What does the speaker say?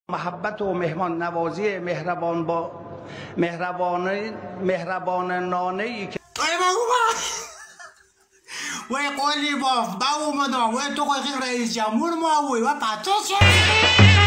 محبت و مهمان نوازی مهربانانه‌ای که وای قالیباف با اومدم وای تو خیلی رئیس جمهور ما وای و پاتوس